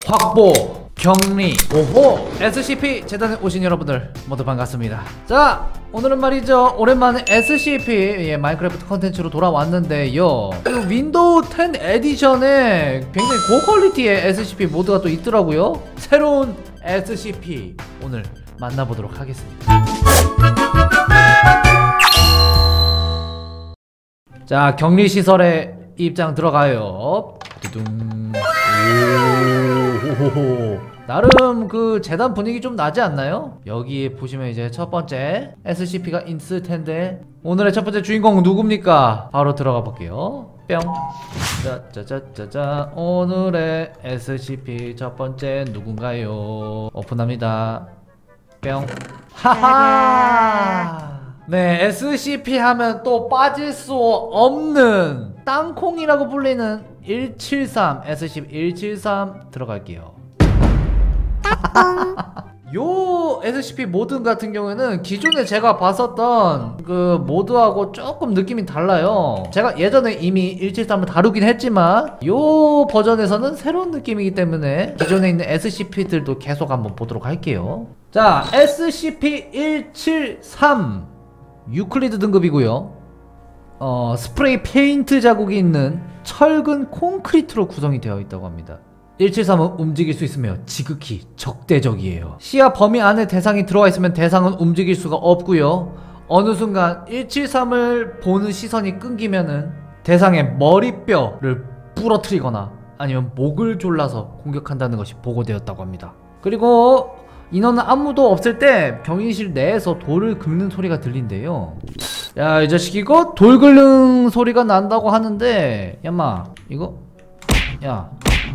확보, 격리, 오호! SCP 재단에 오신 여러분들 모두 반갑습니다. 자, 오늘은 말이죠, 오랜만에 SCP 마인크래프트 컨텐츠로 돌아왔는데요, 윈도우 10 에디션에 굉장히 고퀄리티의 SCP 모드가 또 있더라고요. 새로운 SCP 오늘 만나보도록 하겠습니다. 자, 격리시설에 입장 들어가요. 두둥. 오호호호. 나름 그 재단 분위기 좀 나지 않나요? 여기 보시면 이제 첫 번째 SCP가 있을 텐데, 오늘의 첫 번째 주인공 누굽니까? 바로 들어가 볼게요. 뿅. 짜자자자자. 오늘의 SCP 첫 번째 누군가요? 오픈합니다. 뿅. 하하. 네, SCP 하면 또 빠질 수 없는 땅콩이라고 불리는 173, SCP-173 들어갈게요. 요 SCP 모드 같은 경우에는 기존에 제가 봤었던 그 모드하고 조금 느낌이 달라요. 제가 예전에 이미 173을 다루긴 했지만 요 버전에서는 새로운 느낌이기 때문에 기존에 있는 SCP들도 계속 한번 보도록 할게요. 자, SCP-173 유클리드 등급이고요. 스프레이 페인트 자국이 있는 철근 콘크리트로 구성이 되어 있다고 합니다. 173은 움직일 수 있으며 지극히 적대적이에요. 시야 범위 안에 대상이 들어와 있으면 대상은 움직일 수가 없고요. 어느 순간 173을 보는 시선이 끊기면은 대상의 머리뼈를 부러뜨리거나 아니면 목을 졸라서 공격한다는 것이 보고되었다고 합니다. 그리고 인원은 아무도 없을 때 병인실 내에서 돌을 긁는 소리가 들린대요. 야, 이 자식 이거 돌 긁는 소리가 난다고 하는데, 야마 이거 야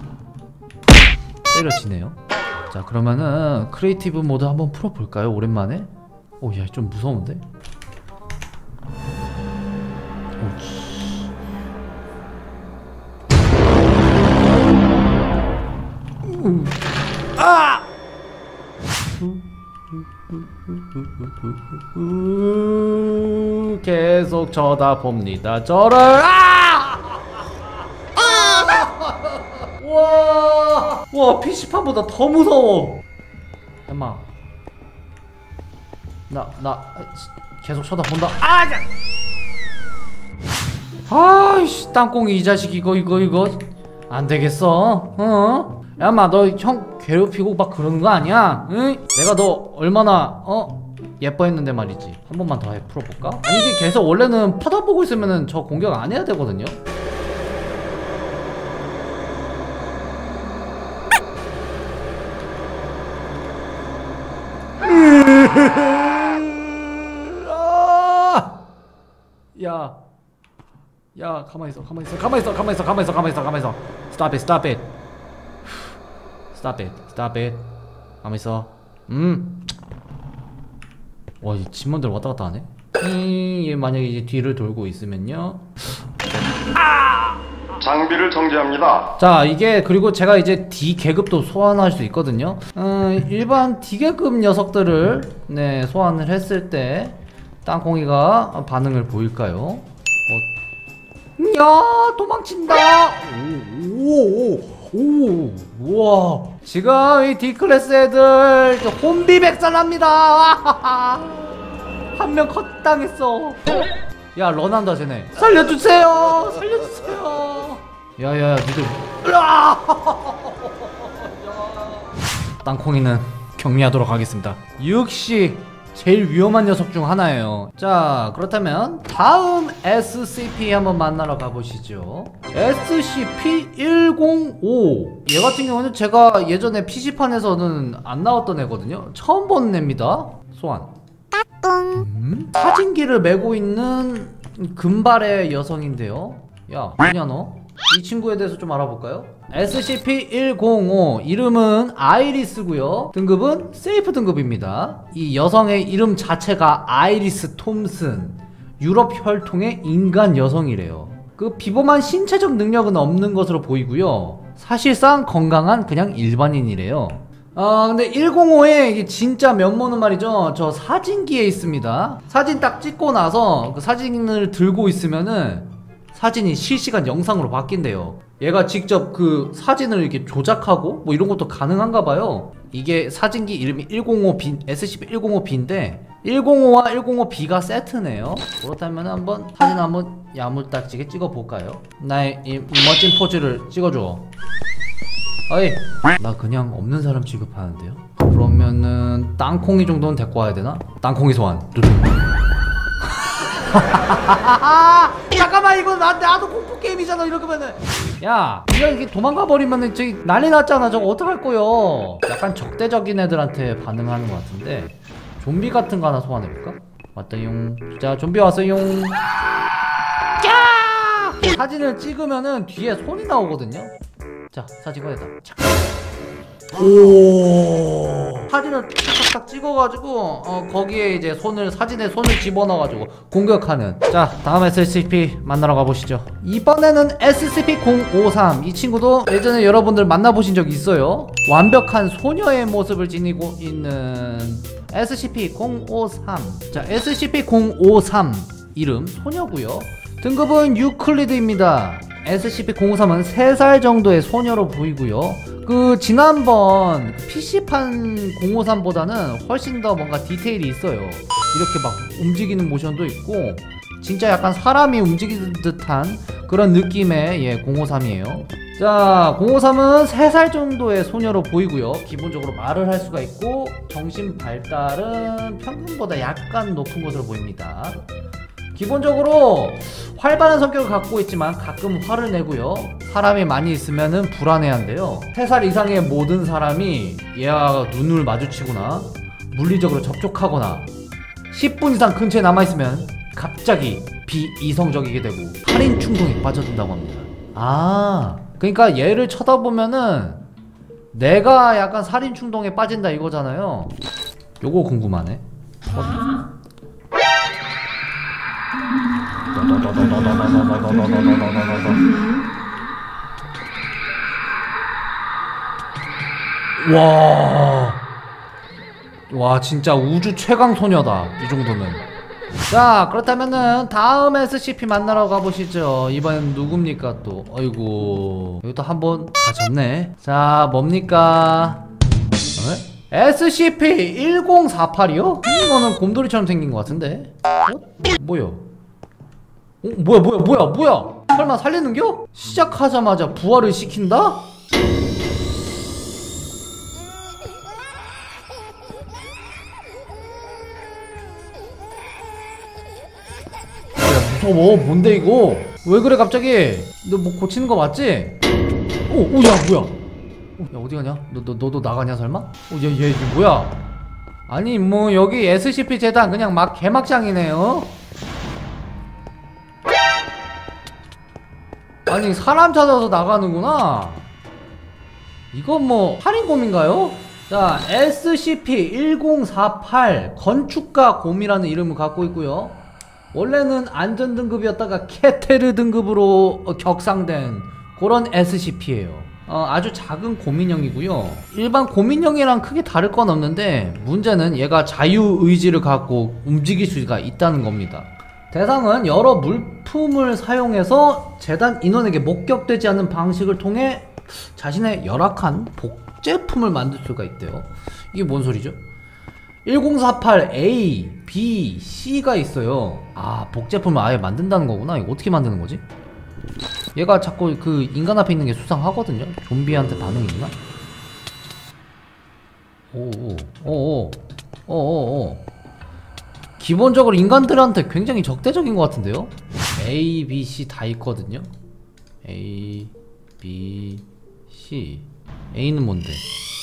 때려치네요. 자, 그러면은 크리에이티브 모드 한번 풀어볼까요? 오랜만에. 오, 야, 좀 무서운데? 아! 계속 쳐다봅니다. 저를. 와, PC판보다 더 무서워. 엄마, 나 계속 쳐다본다. 아이씨, 땅콩이 이 자식 이거 안 되겠어. 야마, 너 형 괴롭히고 막 그러는 거 아니야? 응? 내가 너 얼마나 예뻐했는데 말이지. 한 번만 더 풀어볼까? 아니, 이게 계속 원래는 쳐다보고 있으면은 저 공격 안 해야 되거든요. 야, 가만히 있어. Stop it. 가만히 있어. 와, 이 집만들 왔다 갔다 하네. 얘 만약에 이제 뒤를 돌고 있으면요. 장비를 정지합니다. 자, 이게 그리고 제가 이제 D 계급도 소환할 수 있거든요. 일반 D 계급 녀석들을 소환을 했을 때 땅콩이가 반응을 보일까요? 야, 도망친다. 오, 우와. 지금 이 D 클래스 애들 혼비백산합니다. 한 명 컷 당했어. 야, 런한다 쟤네. 살려주세요. 야야야, 니들. 땅콩이는 격리하도록 하겠습니다. 역시 제일 위험한 녀석 중 하나예요. 자, 그렇다면 다음 SCP 한번 만나러 가보시죠. SCP-105. 얘 같은 경우는 제가 예전에 PC판에서는 안 나왔던 애거든요. 처음 본 애입니다. 소환. 사진기를 메고 있는 금발의 여성인데요. 야, 뭐냐 너? 이 친구에 대해서 좀 알아볼까요? SCP-105 이름은 아이리스고요. 등급은 세이프 등급입니다. 이 여성의 이름 자체가 아이리스 톰슨. 유럽 혈통의 인간 여성이래요. 그 비범한 신체적 능력은 없는 것으로 보이고요. 사실상 건강한 그냥 일반인이래요. 근데 105의 진짜 면모는 말이죠, 저 사진기에 있습니다. 사진 딱 찍고 나서 그 사진을 들고 있으면은 사진이 실시간 영상으로 바뀐대요. 얘가 직접 그 사진을 이렇게 조작하고 뭐 이런 것도 가능한가 봐요. 이게 사진기 이름이 105B, SCP-105B인데 105와 105B가 세트네요. 그렇다면 한번 사진 한번 야물딱지게 찍어볼까요? 나의 이 멋진 포즈를 찍어줘. 어이, 나 그냥 없는 사람 취급하는데요? 그러면은 땅콩이 정도는 데리고 와야 되나? 땅콩이 소환. 잠깐만, 이거 나도 공포 게임이잖아. 이러면은 야, 이게 도망가 버리면은 저기 난리 났잖아. 저거 어떡할 거요? 약간 적대적인 애들한테 반응하는 것 같은데 좀비 같은 거 하나 소환해볼까? 왔다용. 자, 좀비 왔어용. 야! 사진을 찍으면은 뒤에 손이 나오거든요. 자, 사진 꺼내자. 오, 사진을 탁탁탁 찍어가지고 거기에 이제 사진에 손을 집어넣어가지고 공격하는. 자, 다음 SCP 만나러 가보시죠. 이번에는 SCP-053. 이 친구도 예전에 여러분들 만나보신 적 있어요. 완벽한 소녀의 모습을 지니고 있는 SCP-053. 자, SCP-053 이름 소녀고요. 등급은 유클리드입니다. SCP-053은 3살 정도의 소녀로 보이고요. 그 지난번 PC판 053보다는 훨씬 더 뭔가 디테일이 있어요. 이렇게 막 움직이는 모션도 있고 진짜 약간 사람이 움직이는 듯한 그런 느낌의 053이에요. 자, 053은 3살 정도의 소녀로 보이고요. 기본적으로 말을 할 수가 있고 정신 발달은 평균보다 약간 높은 것으로 보입니다. 기본적으로 활발한 성격을 갖고 있지만 가끔 화를 내고요. 사람이 많이 있으면은 불안해한대요. 3살 이상의 모든 사람이 얘와 눈을 마주치거나 물리적으로 접촉하거나 10분 이상 근처에 남아있으면 갑자기 비이성적이게 되고 살인 충동에 빠져든다고 합니다. 아, 그러니까 얘를 쳐다보면은 내가 약간 살인 충동에 빠진다 이거잖아요. 요거 궁금하네. 와, 진짜 우주 최강 소녀다 이 정도면. 자, 그렇다면은 다음 SCP 만나러 가보시죠. 이번엔 누굽니까 또? 어이구, 여기 또 한번 가졌네. 자, 뭡니까? SCP-1048이요? 이거는 곰돌이처럼 생긴 것 같은데? 뭐야? 뭐야? 설마 살리는겨? 시작하자마자 부활을 시킨다? 야, 무서워. 뭔데 이거? 왜 그래 갑자기? 너 뭐 고치는 거 맞지? 야, 뭐야? 야, 어디 가냐? 너도 나가냐 설마? 얘 뭐야? 아니 뭐 여기 SCP 재단 그냥 막 개막장이네요. 아니 사람 찾아서 나가는구나. 이건 뭐 살인범인가요? 자, SCP-1048 건축가 곰이라는 이름을 갖고 있고요. 원래는 안전 등급이었다가 케테르 등급으로 격상된 그런 SCP예요. 아주 작은 곰인형이고요. 일반 곰인형이랑 크게 다를 건 없는데 문제는 얘가 자유의지를 갖고 움직일 수가 있다는 겁니다. 대상은 여러 물품을 사용해서 재단 인원에게 목격되지 않는 방식을 통해 자신의 열악한 복제품을 만들 수가 있대요. 이게 뭔 소리죠? 1048A, B, C가 있어요. 아, 복제품을 아예 만든다는 거구나. 이거 어떻게 만드는 거지? 얘가 자꾸 그 인간 앞에 있는 게 수상하거든요. 좀비한테 반응이 있나? 기본적으로 인간들한테 굉장히 적대적인 것 같은데요? A, B, C 다 있거든요? A, B, C. A는 뭔데?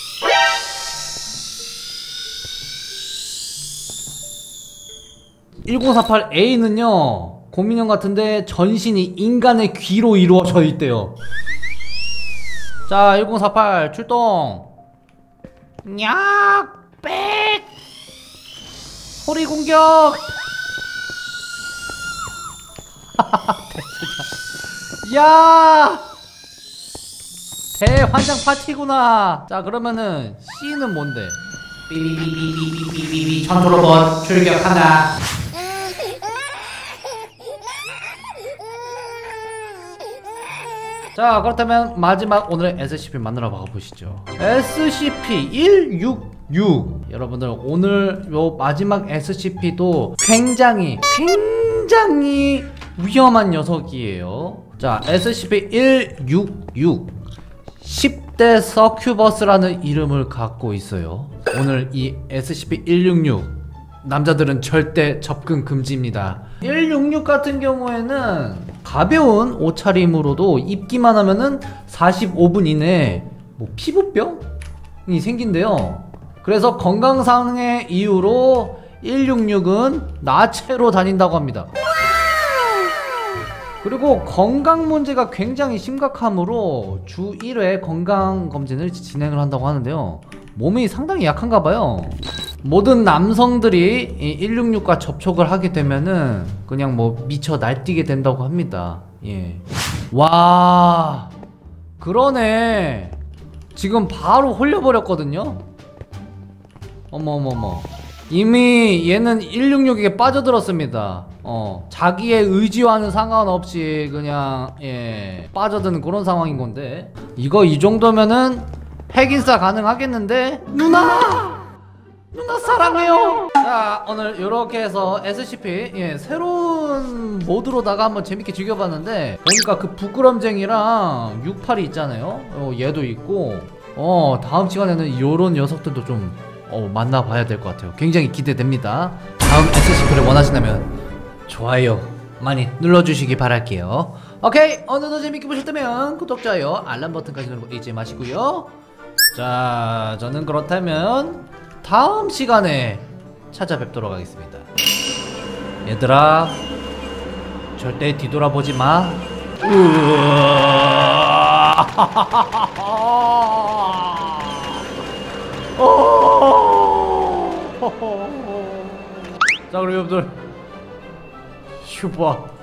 (1048A)는요 곰인형 같은데 전신이 인간의 귀로 이루어져 있대요. 자, 1048 출동. 냐! 빽! 소리 공격! 야! 대환장 파티구나. 자, 그러면은 C는 뭔데? 삐삐삐삐삐삐삐 전투로봇 출격한다. 자, 그렇다면 마지막 오늘의 SCP 만나러 가보시죠. SCP-166. 여러분들, 오늘 요 마지막 SCP도 굉장히 위험한 녀석이에요. 자, SCP-166 10대 서큐버스라는 이름을 갖고 있어요. 오늘 이 SCP-166 남자들은 절대 접근 금지입니다. 166 같은 경우에는 가벼운 옷차림으로도 입기만 하면은 45분 이내에 뭐 피부병이 생긴대요. 그래서 건강상의 이유로 166은 나체로 다닌다고 합니다. 그리고 건강 문제가 굉장히 심각하므로 주 1회 건강검진을 진행을 한다고 하는데요. 몸이 상당히 약한가 봐요. 모든 남성들이 이 166과 접촉을 하게 되면은 그냥 뭐 미쳐 날뛰게 된다고 합니다. 예. 와, 그러네. 지금 바로 홀려버렸거든요. 어머머머. 이미 얘는 166에게 빠져들었습니다. 자기의 의지와는 상관없이 그냥 빠져드는 그런 상황인 건데, 이거 이 정도면은 핵인싸 가능하겠는데? 누나 사랑해요. 자, 오늘 이렇게 해서 SCP 새로운 모드로다가 한번 재밌게 즐겨봤는데, 보니까 그 부끄럼쟁이랑 68이 있잖아요. 얘도 있고, 다음 시간에는 요런 녀석들도 좀 만나봐야 될 것 같아요. 굉장히 기대됩니다. 다음 SCP를 원하신다면 좋아요 많이 눌러주시기 바랄게요. 오케이, 오늘도 재밌게 보셨다면 구독, 좋아요, 알람 버튼까지 누르고 잊지 마시고요. 자, 저는 그렇다면 다음 시간에 찾아뵙도록 하겠습니다. 얘들아, 절대 뒤돌아보지 마. 자, 그럼 여러분들, 슈퍼